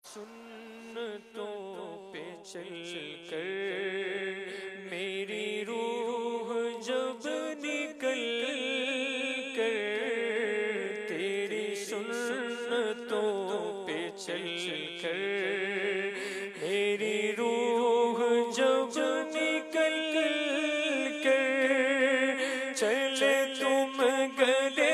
سنتوں پہ چل کر میری روح جب نکل کر تیری سنتوں پہ چل کر میری روح جب نکل کر چلے تم گلے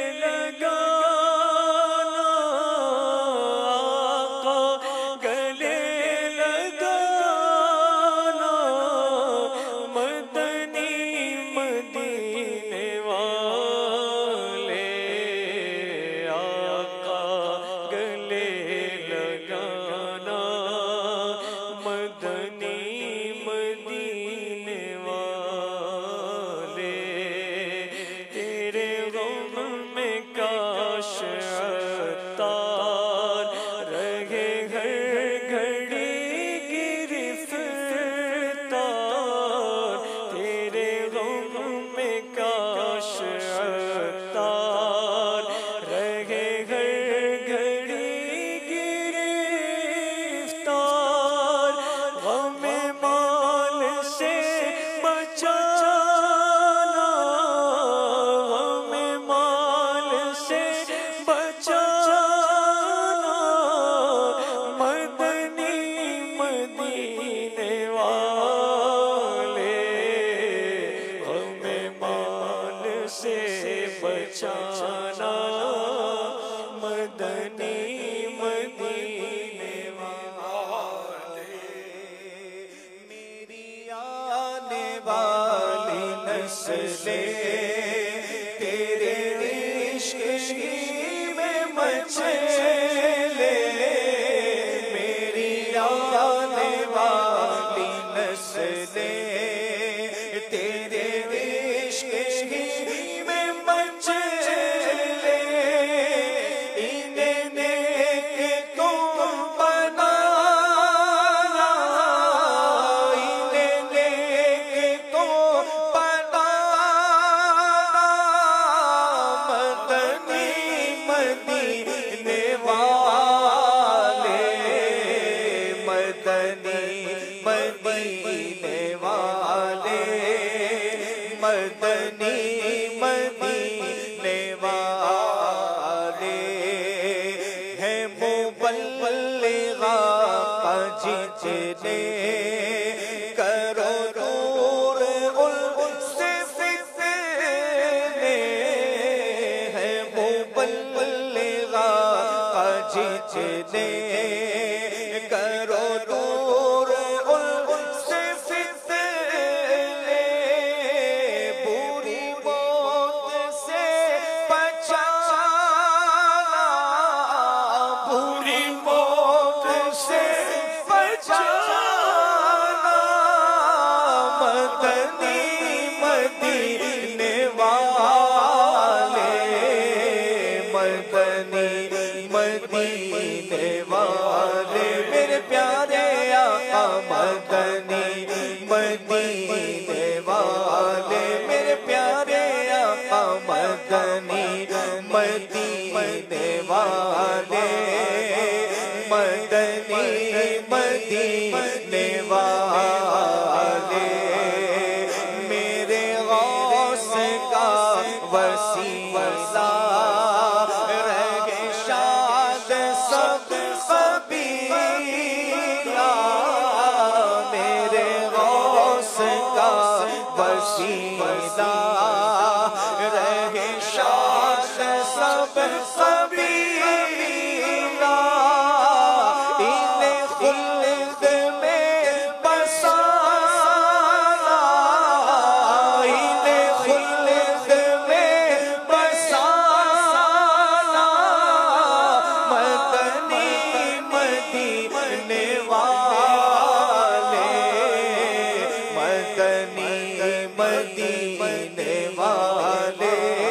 بچانا مدنی مدینے والے میری آنے والی نسلیں تیرے عشق میں مچلے میری آنے والی نسلیں تیرے عشق مدنی مدینے والے ہیں مبلغ آقا جتنے کرو دور ان سے فتنے ہیں مبلغ آقا جتنے کرو دور ان سے مدینے والے میرے پیارے آقا مدنی مدینے والے میرے پیارے آقا مدنی مدینے والے مدنی مدینے والے میرے غوث کا وسیلہ وسیلہ رہے شاد سب قبیلہ انہیں خلد میں بسانا انہیں خلد میں بسانا مدنی مدینے والے مدنی مدینے والے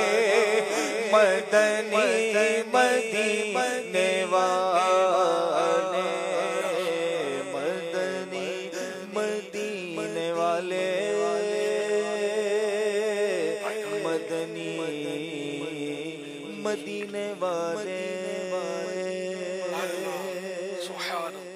مدنی مدینے والے مدنی مدینے والے مدنی مدینے والے આવવાનું.